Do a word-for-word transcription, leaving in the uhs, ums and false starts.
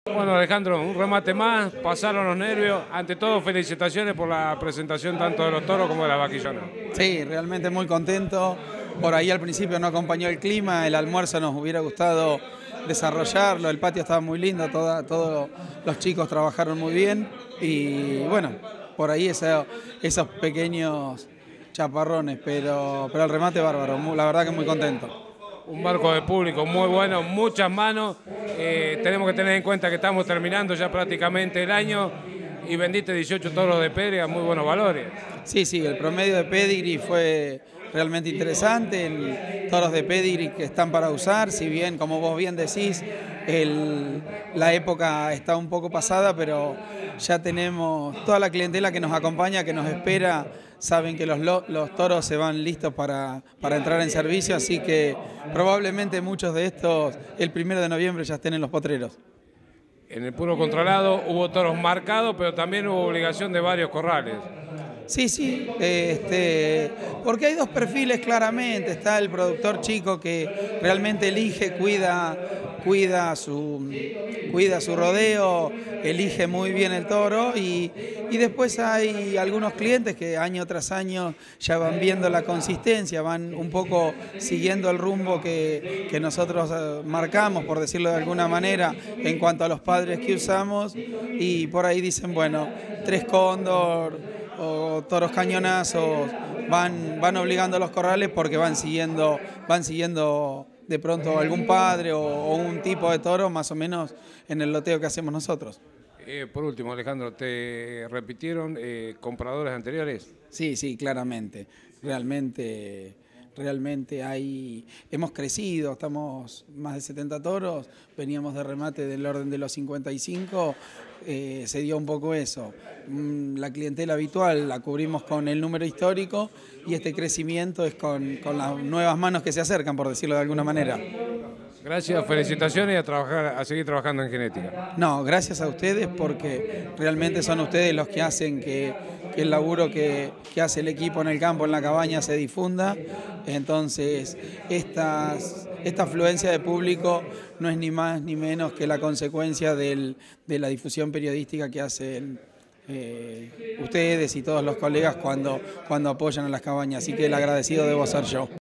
Bueno, Alejandro, un remate más, pasaron los nervios. Ante todo, felicitaciones por la presentación tanto de los toros como de la vaquillona. Sí, realmente muy contento. Por ahí al principio no acompañó el clima, el almuerzo nos hubiera gustado desarrollarlo, el patio estaba muy lindo, toda, todos los chicos trabajaron muy bien y bueno, por ahí eso, esos pequeños chaparrones, pero, pero el remate bárbaro, la verdad que muy contento. Un barco de público muy bueno, muchas manos. Eh, tenemos que tener en cuenta que estamos terminando ya prácticamente el año y vendiste dieciocho toros de pérez a muy buenos valores. Sí, sí, el promedio de pedigree fue realmente interesante, el, toros de pedigree que están para usar, si bien, como vos bien decís, el, la época está un poco pasada, pero ya tenemos toda la clientela que nos acompaña, que nos espera, saben que los, los toros se van listos para, para entrar en servicio, así que probablemente muchos de estos el primero de noviembre ya estén en los potreros. En el puro controlado hubo toros marcados, pero también hubo obligación de varios corrales. Sí, sí, este, porque hay dos perfiles claramente, está el productor chico que realmente elige, cuida, cuida, su, cuida su rodeo, elige muy bien el toro y, y después hay algunos clientes que año tras año ya van viendo la consistencia, van un poco siguiendo el rumbo que, que nosotros marcamos, por decirlo de alguna manera, en cuanto a los padres que usamos y por ahí dicen, bueno, tres cóndor o toros cañonazos, van, van obligando a los corrales porque van siguiendo, van siguiendo de pronto algún padre o, o un tipo de toro más o menos en el loteo que hacemos nosotros. Eh, por último, Alejandro, ¿te repitieron eh, compradores anteriores? Sí, sí, claramente, realmente... Realmente hay, hemos crecido, estamos más de setenta toros, veníamos de remate del orden de los cincuenta y cinco, eh, se dio un poco eso. La clientela habitual la cubrimos con el número histórico y este crecimiento es con, con las nuevas manos que se acercan, por decirlo de alguna manera. Gracias, felicitaciones y a, trabajar, a seguir trabajando en genética. No, gracias a ustedes porque realmente son ustedes los que hacen que, que el laburo que, que hace el equipo en el campo, en la cabaña, se difunda. Entonces, estas, esta afluencia de público no es ni más ni menos que la consecuencia del, de la difusión periodística que hacen eh, ustedes y todos los colegas cuando, cuando apoyan a las cabañas. Así que el agradecido debo ser yo.